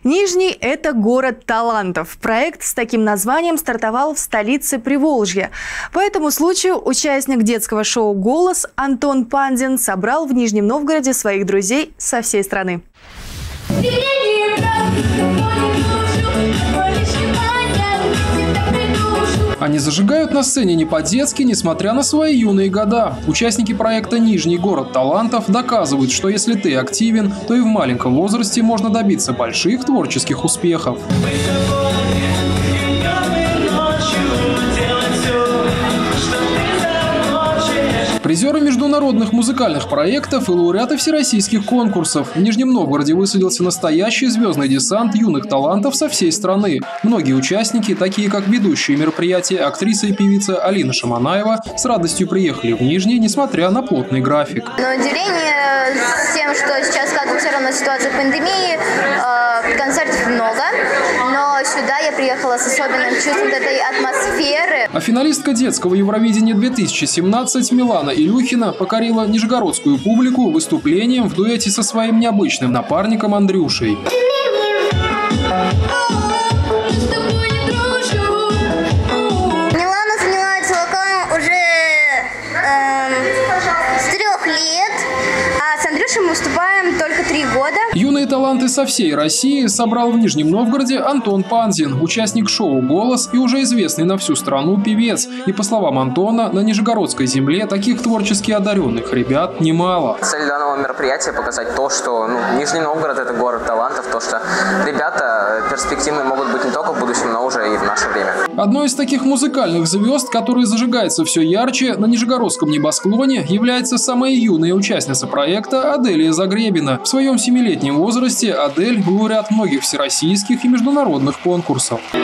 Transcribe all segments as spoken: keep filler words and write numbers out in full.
Нижний – это город талантов. Проект с таким названием стартовал в столице Приволжья. По этому случаю участник детского шоу «Голос» Антон Панзин собрал в Нижнем Новгороде своих друзей со всей страны. Они зажигают на сцене не по-детски, несмотря на свои юные года. Участники проекта «Нижний город талантов» доказывают, что если ты активен, то и в маленьком возрасте можно добиться больших творческих успехов. Призеры международных музыкальных проектов и лауреаты всероссийских конкурсов. В Нижнем Новгороде высадился настоящий звездный десант юных талантов со всей страны. Многие участники, такие как ведущие мероприятия актриса и певица Алина Шаманаева, с радостью приехали в Нижний, несмотря на плотный график. Но удивление с тем, что сейчас как бы все равно ситуация пандемии, э, концертов много, но сюда я приехала с особенным чувством этой атмосферы. А финалистка детского Евровидения две тысячи семнадцать Милана Илюхина покорила нижегородскую публику выступлением в дуэте со своим необычным напарником Андрюшей. Милана занимается вокалом уже э, с трех лет, а с Андрюшей мы выступаем только три года. Юные таланты со всей России собрал в Нижнем Новгороде Антон Панзин, участник шоу «Голос» и уже известный на всю страну певец. И по словам Антона, на нижегородской земле таких творчески одаренных ребят немало. Цель данного мероприятия показать то, что ну, Нижний Новгород – это город талантов, то, что ребята перспективные могут быть не только в будущем, но уже и в наше время. Одной из таких музыкальных звезд, которая зажигается все ярче, на нижегородском небосклоне является самая юная участница проекта Аделия Загребина. В своем семилетнем В возрасте Адель – лауреат многих всероссийских и международных конкурсов. Я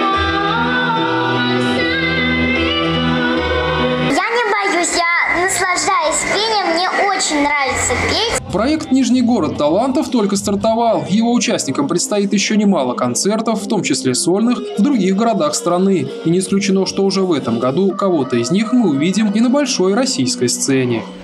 не боюсь, я наслаждаюсь пением, мне очень нравится петь. Проект «Нижний город талантов» только стартовал. Его участникам предстоит еще немало концертов, в том числе сольных, в других городах страны. И не исключено, что уже в этом году кого-то из них мы увидим и на большой российской сцене.